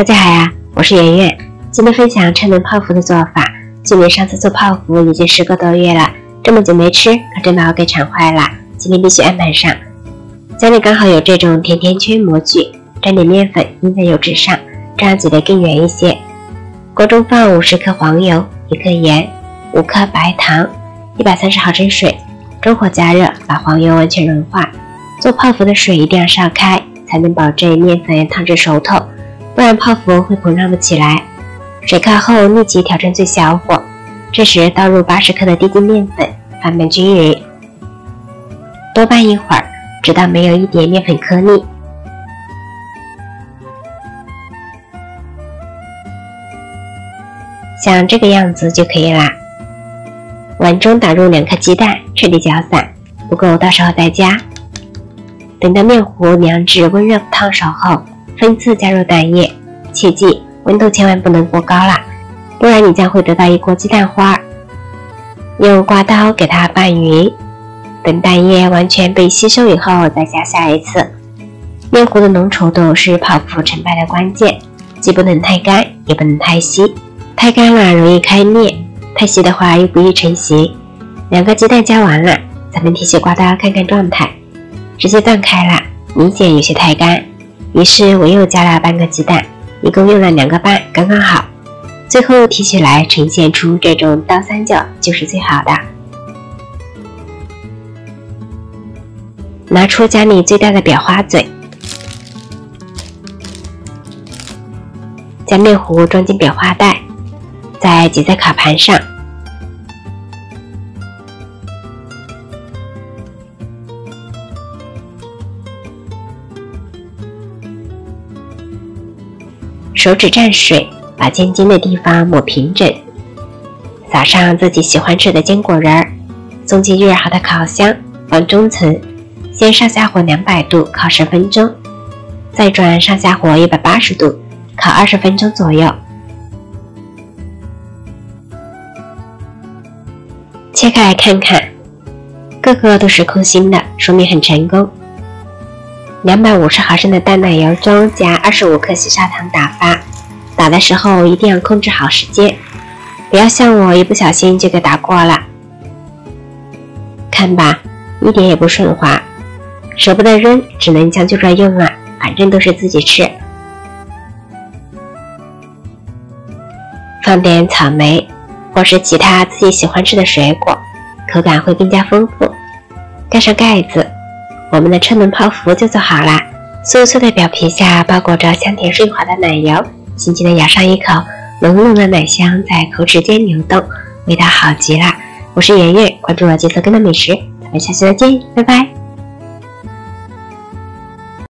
大家好呀，我是圆圆。今天分享车能泡芙的做法。距离上次做泡芙已经10个多月了，这么久没吃，可真把我给馋坏了。今天必须安排上。家里刚好有这种甜甜圈模具，沾点面粉印在油纸上，这样挤得更圆一些。锅中放50克黄油、1克盐、5克白糖、130毫升水，中火加热，把黄油完全融化。做泡芙的水一定要烧开，才能保证面粉烫至熟透，不然泡芙会膨胀不起来。水开后立即调成最小火，这时倒入80克的低筋面粉，翻拌均匀，多拌一会儿，直到没有一点面粉颗粒。像这个样子就可以啦。碗中打入2颗鸡蛋，彻底搅散，不够到时候再加。等到面糊凉至温热烫熟后，分次加入蛋液，切记温度千万不能过高啦，不然你将会得到一锅鸡蛋花。用刮刀给它拌匀，等蛋液完全被吸收以后再加下一次。面糊的浓稠度是泡芙成败的关键，既不能太干，也不能太稀。太干了容易开裂，太稀的话又不易成型。2个鸡蛋加完了，咱们提起刮刀看看状态，直接断开了，明显有些太干，于是我又加了半个鸡蛋，一共用了2个半，刚刚好。最后提起来呈现出这种倒三角就是最好的。拿出家里最大的裱花嘴，将面糊装进裱花袋，再挤在烤盘上。手指蘸水，把尖尖的地方抹平整，撒上自己喜欢吃的坚果仁儿，送进预热好的烤箱，放中层，先上下火200度烤10分钟，再转上下火180度烤20分钟左右。切开来看看，个个都是空心的，说明很成功。250毫升的淡奶油中加25克细砂糖打发，打的时候一定要控制好时间，不要像我一不小心就给打过了。看吧，一点也不顺滑，舍不得扔，只能将就着用了，反正都是自己吃。放点草莓或是其他自己喜欢吃的水果，口感会更加丰富。盖上盖子，我们的车能泡芙就做好啦。酥脆的表皮下包裹着香甜顺滑的奶油，轻轻地咬上一口，浓浓的奶香在口齿间流动，味道好极了。我是圆圆，关注我节奏跟的美食，咱们下期再见，拜拜。